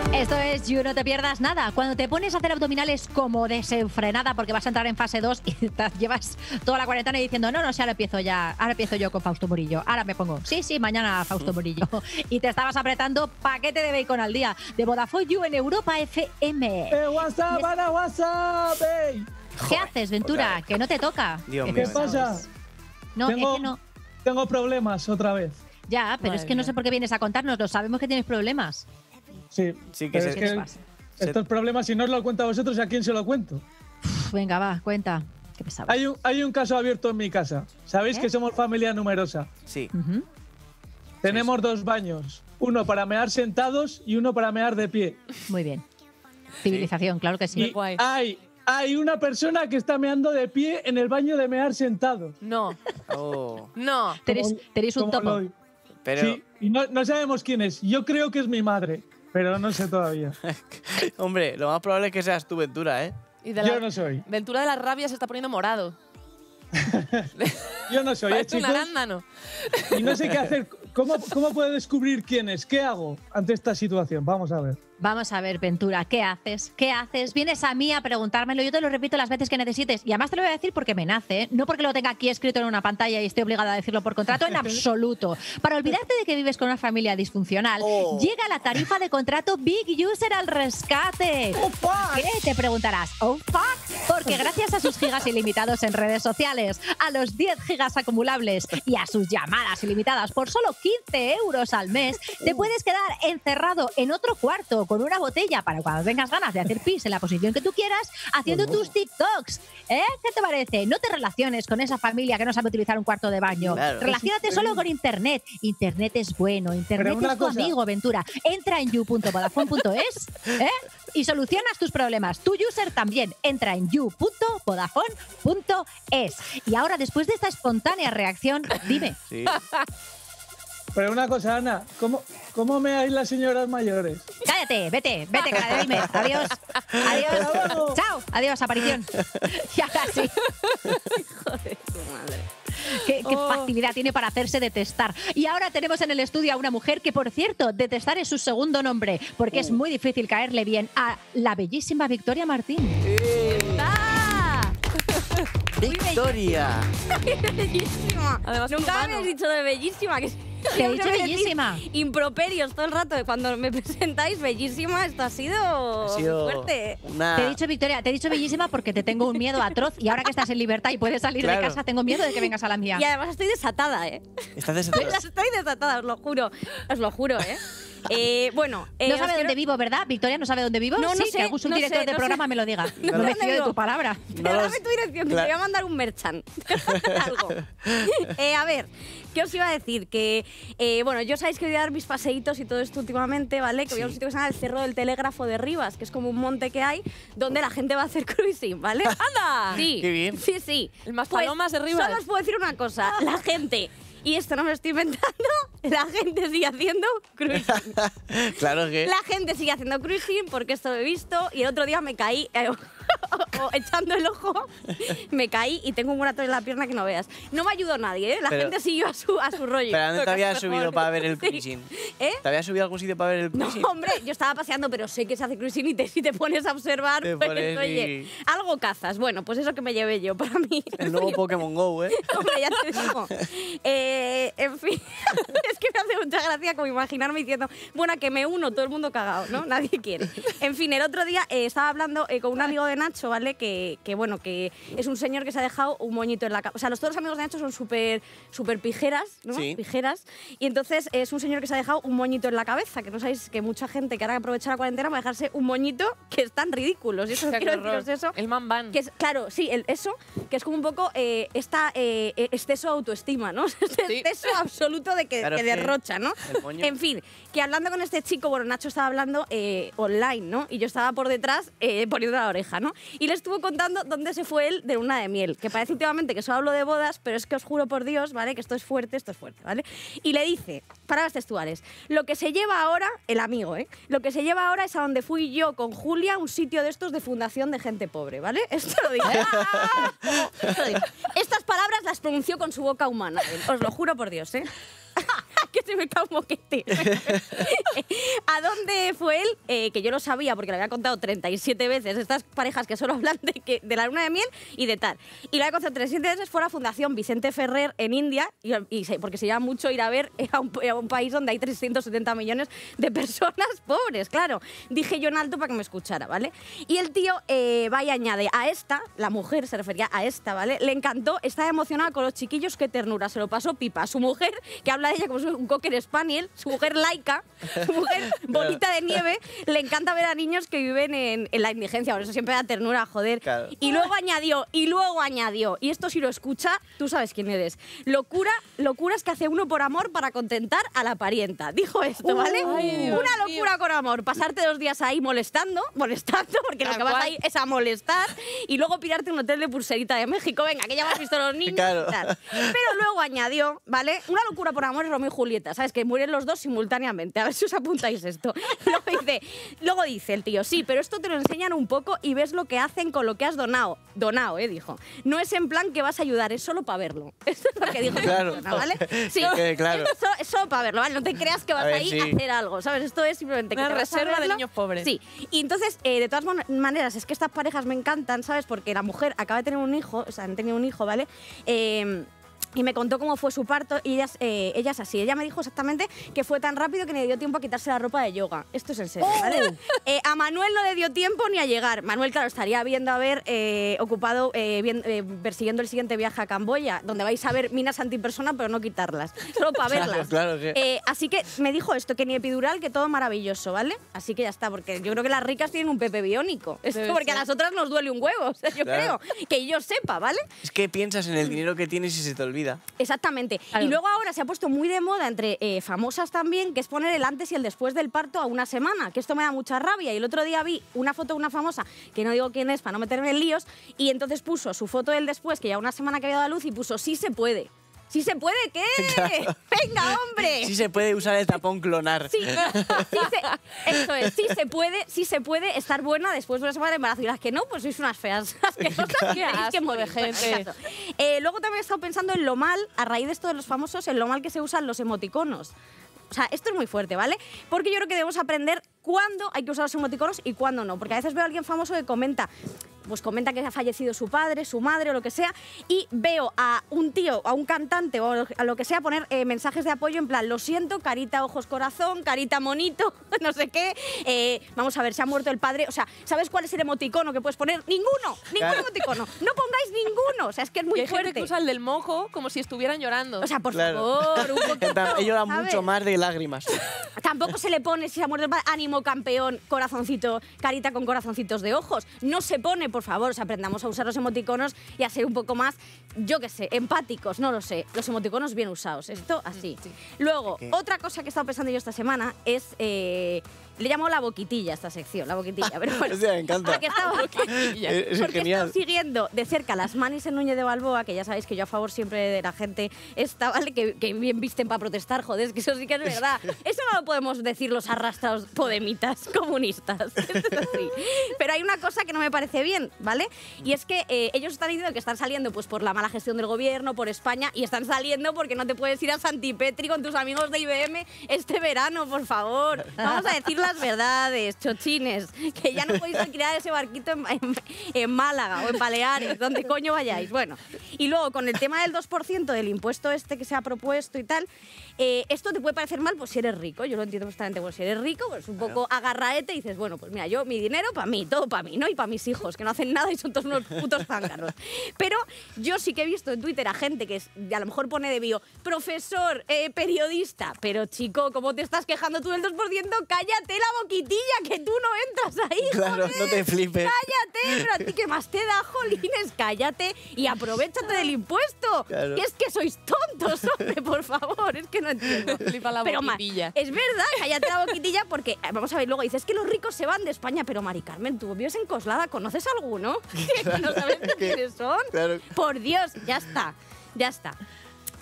Esto es You, no te pierdas nada. Cuando te pones a hacer abdominales como desenfrenada porque vas a entrar en fase 2 y te llevas toda la cuarentena y diciendo no, si ahora empiezo yo con Fausto Murillo. Ahora me pongo, sí, mañana Fausto Murillo. Y te estabas apretando paquete de bacon al día de Vodafone You en Europa FM. WhatsApp, Ana, WhatsApp, ¿Qué haces, Ventura? Que no te toca. Dios mío. ¿Qué pasa? No, es que no. Tengo problemas otra vez. Ya, pero es que no sé por qué vienes a contárnoslo. Sabemos que tienes problemas. Sí, que es que estos problemas, si no os lo cuento a vosotros, ¿a quién se lo cuento? Venga, va, cuenta. Qué pesado. Hay un caso abierto en mi casa. ¿Sabéis que somos familia numerosa? Sí. Tenemos 2 baños. Uno para mear sentados y uno para mear de pie. Muy bien. Civilización, claro que sí. Y hay una persona que está meando de pie en el baño de mear sentado. No. Oh. No. Tenéis un topo. Pero... Sí, y no sabemos quién es. Yo creo que es mi madre, pero no sé todavía. Hombre, lo más probable es que seas tu, Ventura, ¿eh? Yo no soy. Ventura de la rabia se está poniendo morado. Yo no soy, Parece chicos. un arándano. Y no sé qué hacer. ¿Cómo puedo descubrir quién es? ¿Qué hago ante esta situación? Vamos a ver. Vamos a ver, Ventura, ¿qué haces? ¿Qué haces? Vienes a mí a preguntármelo, yo te lo repito las veces que necesites. Y además te lo voy a decir porque me nace, ¿eh? No porque lo tenga aquí escrito en una pantalla y esté obligada a decirlo por contrato, en absoluto. Para olvidarte de que vives con una familia disfuncional, llega la tarifa de contrato Big User al rescate. ¡Oh, fuck! ¿Qué? Te preguntarás. ¿Oh, fuck? Porque gracias a sus gigas ilimitados en redes sociales, a los 10 gigas acumulables y a sus llamadas ilimitadas por solo 15 euros al mes, te puedes quedar encerrado en otro cuarto con una botella para cuando tengas ganas de hacer pis en la posición que tú quieras, haciendo tus TikToks. ¿Qué te parece? No te relaciones con esa familia que no sabe utilizar un cuarto de baño. Claro. Relaciónate solo con Internet. Internet es bueno, Internet es tu amigo, Ventura. Entra en you.vodafone.es y solucionas tus problemas. Tu user también. Entra en you.vodafone.es. Y ahora, después de esta espontánea reacción, dime. Sí. Pero una cosa, Ana, ¿cómo meáis las señoras mayores? Cállate, vete, cara de gamer. Adiós. Chao, adiós, aparición. Y ahora sí. Joder, tu madre. Qué facilidad tiene para hacerse detestar. Y ahora tenemos en el estudio a una mujer que, por cierto, detestar es su segundo nombre, porque es muy difícil caerle bien a la bellísima Victoria Martín. ¡Victoria! Bellísima. Además, nunca me has dicho de bellísima. Que te he dicho bellísima. Improperios todo el rato. Cuando me presentáis bellísima, esto ha sido fuerte. Te he dicho, Victoria, te he dicho bellísima porque te tengo un miedo atroz y ahora que estás en libertad y puedes salir de casa, tengo miedo de que vengas a la mía. Y además estoy desatada, ¿eh? ¿Estás desatada? Estoy desatada, os lo juro, ¿eh? Bueno, no sabe dónde vivo, ¿verdad? Victoria no sabe dónde vivo. No, sí, sé, que algún director de programa me lo diga. No me fío de tu palabra. Dame tu dirección, te voy a mandar un merchan. Algo. A ver, ¿qué os iba a decir? Que, bueno, yo sabéis que voy a dar mis paseitos y todo esto últimamente, ¿vale? Que voy a un sitio que se llama el Cerro del Telégrafo de Rivas, que es como un monte que hay donde la gente va a hacer cruising, ¿vale? ¡Anda! Sí. ¡Qué bien! Sí. El más palomas de Rivas. Solo os puedo decir una cosa. La gente... Y esto no me lo estoy inventando, la gente sigue haciendo cruising. Claro que... La gente sigue haciendo cruising porque esto lo he visto y el otro día me caí, echando el ojo, me caí y tengo un moratón en la pierna que no veas. No me ayudó nadie, ¿eh? La gente siguió a su rollo. ¿Pero dónde te habías subido para ver el cruising? ¿Eh? ¿Te habías subido a algún sitio para ver el cruising? No, hombre, yo estaba paseando, pero sé que se hace cruising y si te pones a observar, pues, oye, algo cazas. Bueno, pues eso que me llevé yo para mí. El nuevo Pokémon Go, ¿eh? Hombre, ya te digo. En fin, es que me hace mucha gracia como imaginarme diciendo, bueno, que me uno, todo el mundo cagado, ¿no? Nadie quiere. En fin, el otro día estaba hablando con un amigo de Nacho, ¿vale? Que bueno, que es un señor que se ha dejado un moñito en la cabeza. O sea, todos los amigos de Nacho son súper pijeras, ¿no? Sí. Pijeras. Y entonces es un señor que se ha dejado un moñito en la cabeza, que no sabéis que mucha gente que ahora aprovecha la cuarentena va a dejarse un moñito que es tan ridículo. Y eso quiero deciros eso. El man van. Que es, claro, sí, eso, que es como un poco exceso de autoestima, ¿no? Exceso absoluto de que derrocha, ¿no? En fin, que hablando con este chico, bueno, Nacho estaba hablando online, ¿no? Y yo estaba por detrás poniendo la oreja, ¿no? Y le estuvo contando dónde se fue él de luna de miel, que parece últimamente que solo hablo de bodas, pero es que os juro por Dios, ¿vale? Que esto es fuerte, ¿vale? Y le dice, palabras textuales, lo que se lleva ahora, el amigo, lo que se lleva ahora es a donde fui yo con Julia, un sitio de estos de fundación de gente pobre, ¿vale? Esto lo dice. Estas palabras las pronunció con su boca humana, os lo juro por Dios, ¿eh? que se me cae un moquete. ¿A dónde fue él? Que yo lo sabía porque lo había contado 37 veces. Estas parejas que solo hablan de la luna de miel y de tal. Y lo había contado 37 veces. Fue la Fundación Vicente Ferrer en India, porque se llama mucho ir a ver a un país donde hay 370 millones de personas pobres, claro. Dije yo en alto para que me escuchara, ¿vale? Y el tío va y añade a esta, la mujer se refería a esta, ¿vale? Le encantó, estaba emocionada con los chiquillos, qué ternura, se lo pasó pipa. Su mujer, que habla de ella como si fuera un cocker spaniel, su mujer laica, su mujer bonita de nieve, le encanta ver a niños que viven en la indigencia, por eso siempre da ternura, joder. Claro. Y luego añadió, y esto si lo escucha, tú sabes quién eres. Locura es que hace uno por amor para contentar a la parienta. Dijo esto, ¿vale? Una locura con amor. Pasarte 2 días ahí molestando, porque lo que vas ahí es a molestar, y luego pirarte un hotel de pulserita de México. Venga, que ya hemos visto los niños Claro. y tal. Pero luego añadió, ¿vale? Una locura por amor es Romeo y Julieta, ¿sabes? Que mueren los dos simultáneamente. A ver si os apuntáis esto. Luego dice el tío, sí, pero esto te lo enseñan un poco y ves lo que hacen con lo que has donado. Dijo. No es en plan que vas a ayudar, es solo para verlo. Esto es lo que dijo. Claro. Persona, ¿vale? Sí, claro. esto es solo para verlo, ¿vale? No te creas que vas A ver, ahí sí. a hacer algo, ¿sabes? Esto es simplemente que Una te vas a reserva de verlo. niños pobres. Sí. Y entonces, de todas maneras, es que estas parejas me encantan, ¿sabes? Porque la mujer acaba de tener un hijo, o sea, han tenido un hijo, ¿vale? Y me contó cómo fue su parto y ella es así. Ella me dijo exactamente que fue tan rápido que ni le dio tiempo a quitarse la ropa de yoga. Esto es en serio, ¿vale? A Manuel no le dio tiempo ni a llegar. Manuel, claro, estaría viendo ocupado persiguiendo el siguiente viaje a Camboya, donde vais a ver minas antipersona, pero no quitarlas, solo para verlas. Claro, que... Así que me dijo esto, que ni epidural, que todo maravilloso, ¿vale? Así que ya está, porque yo creo que las ricas tienen un Pepe biónico. Esto porque a las otras nos duele un huevo, o sea, yo creo. Que yo sepa, ¿vale? Es que piensas en el dinero que tienes y se te olvida. Exactamente. Claro. Y luego ahora se ha puesto muy de moda entre famosas también, que es poner el antes y el después del parto a una semana, que esto me da mucha rabia. Y el otro día vi una foto de una famosa, que no digo quién es para no meterme en líos, y entonces puso su foto del después, que ya una semana que había dado a luz, y puso sí se puede. ¿Sí se puede qué? Claro. ¡Venga, hombre! Sí se puede usar el tapón clonar. Eso es, sí se puede estar buena después de una semana de embarazo. Y las que no, pues sois unas feas. Asquerosas, Qué tenéis que asco morir. de gente. Bueno, caso. Luego también he estado pensando en lo mal, a raíz de esto de los famosos, en lo mal que se usan los emoticonos. O sea, esto es muy fuerte, ¿vale? Porque yo creo que debemos aprender cuándo hay que usar los emoticonos y cuándo no. Porque a veces veo a alguien famoso que comenta que ha fallecido su padre, su madre o lo que sea, y veo a un tío, a un cantante o a lo que sea poner mensajes de apoyo en plan, lo siento, carita, ojos, corazón, carita, monito, no sé qué, vamos a ver, se ha muerto el padre. O sea, ¿sabes cuál es el emoticono que puedes poner? Ningún emoticono, no pongáis ninguno. O sea, es que es muy hay fuerte. gente que usa el del mojo como si estuvieran llorando. O sea, por Claro. favor, un poquito. He llorado ¿sabes? mucho más de lágrimas. Tampoco se le pone, si se ha muerto el padre, ánimo campeón, corazoncito, carita con corazoncitos de ojos. No se pone, por favor, o sea, aprendamos a usar los emoticonos y a ser un poco más, yo qué sé, empáticos, no lo sé. Los emoticonos bien usados, esto así. Sí. Luego, ¿Qué? otra cosa que he estado pensando yo esta semana es... le llamo la boquitilla a esta sección, la boquitilla. Pero bueno, Hostia, me encanta. porque estaba, Es porque genial. estoy siguiendo de cerca las manis en Núñez de Balboa, que ya sabéis que yo a favor siempre de la gente esta, ¿vale? Que bien visten para protestar, joder, es que eso sí que es verdad. Eso no lo podemos decir los arrastrados podemitas comunistas. Esto es así. Pero hay una cosa que no me parece bien, ¿vale? Y es que ellos están diciendo que están saliendo pues por la mala gestión del gobierno, por España, y están saliendo porque no te puedes ir a Santipetri con tus amigos de IBM este verano, por favor. Vamos a decir las verdades, chochines, que ya no podéis alquilar ese barquito en Málaga o en Baleares, donde coño vayáis. Bueno, y luego con el tema del 2% del impuesto este que se ha propuesto y tal, esto te puede parecer mal pues si eres rico, yo lo entiendo perfectamente, pues si eres rico, pues un poco agarraete y dices, bueno, pues mira, yo mi dinero para mí, todo para mí, ¿no? Y para mis hijos, que no hacen nada y son todos unos putos zánganos. Pero yo sí que he visto en Twitter a gente que a lo mejor pone de bio, profesor, periodista, pero chico, ¿cómo te estás quejando tú del 2%? Cállate la boquitilla, que tú no entras ahí, Claro, joder. no te flipes. Cállate, pero a ti que más te da, jolines, cállate y aprovechate del impuesto. Claro. Y es que sois tontos, hombre, por favor, es que no entiendo. Flipa la Pero, boquitilla. es verdad, cállate la boquitilla porque, vamos a ver, luego dices que los ricos se van de España, pero Mari Carmen, tú vives en Coslada, ¿conoces alguno? ¿Que no sabes quiénes son? Claro. Por Dios, ya está, ya está.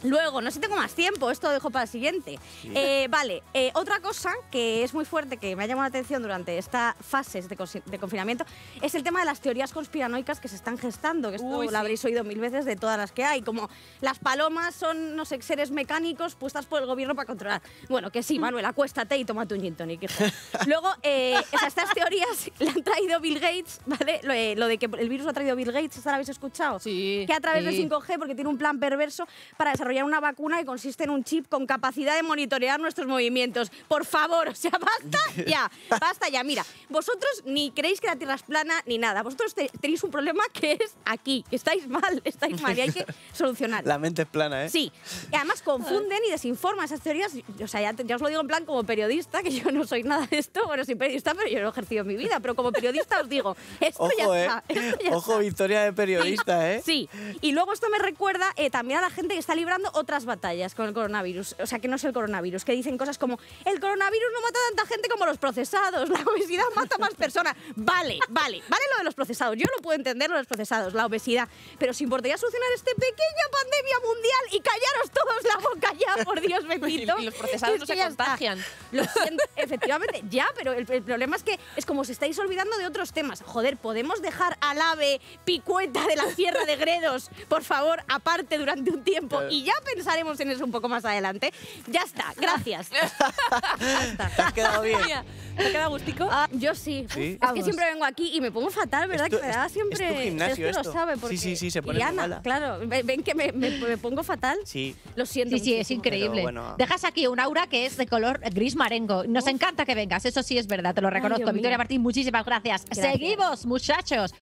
Luego, no sé si tengo más tiempo, esto lo dejo para el siguiente. Sí. Vale, otra cosa que es muy fuerte, que me ha llamado la atención durante estas fases de confinamiento, es el tema de las teorías conspiranoicas que se están gestando, que esto lo habréis oído 1000 veces de todas las que hay, como las palomas son, no sé, seres mecánicos puestas por el gobierno para controlar. Bueno, que sí, Manuel, acuéstate y tómate un gin tonic. Luego, estas teorías le han traído Bill Gates, ¿vale? Lo de que el virus lo ha traído Bill Gates, ¿esto lo habéis escuchado? Sí. Que a través del 5G, porque tiene un plan perverso para desarrollar una vacuna que consiste en un chip con capacidad de monitorear nuestros movimientos. Por favor, o sea, basta ya. Mira, vosotros ni creéis que la Tierra es plana ni nada. Vosotros tenéis un problema que es aquí, que estáis mal y hay que solucionar. La mente es plana, ¿eh? Sí. Y además confunden y desinforman esas teorías. O sea, ya os lo digo en plan como periodista, que yo no soy nada de esto. Bueno, soy periodista, pero yo lo he ejercido en mi vida. Pero como periodista os digo, esto ya está. Ojo, victoria de periodista, ¿eh? Sí. Y luego esto me recuerda también a la gente que está librando otras batallas con el coronavirus. O sea, que no es el coronavirus, que dicen cosas como el coronavirus no mata a tanta gente como los procesados, la obesidad mata a más personas. Vale lo de los procesados. Yo lo puedo entender, lo de los procesados, la obesidad. Pero os importaría solucionar esta pequeña pandemia mundial y callaros todos la boca ya, por Dios bendito. Y los procesados no se contagian. Lo siento, efectivamente, ya, pero el problema es que es como os estáis olvidando de otros temas. Joder, ¿podemos dejar al ave picueta de la Sierra de Gredos, por favor, aparte durante un tiempo? Y ya pensaremos en eso un poco más adelante. Ya está, gracias. ¿Te has quedado bien? ¿Te ha quedado gustico? Yo sí. ¿Sí? Es que siempre vengo aquí y me pongo fatal, ¿verdad? Que me da siempre... Es tu gimnasio esto. Lo sabe porque... Sí, se pone mala. Claro, ven que me pongo fatal. Sí. Lo siento. Sí, es increíble. Bueno. Dejas aquí un aura que es de color gris marengo. Nos encanta que vengas, eso sí es verdad, te lo reconozco. Victoria Martín, muchísimas gracias. Seguimos, muchachos.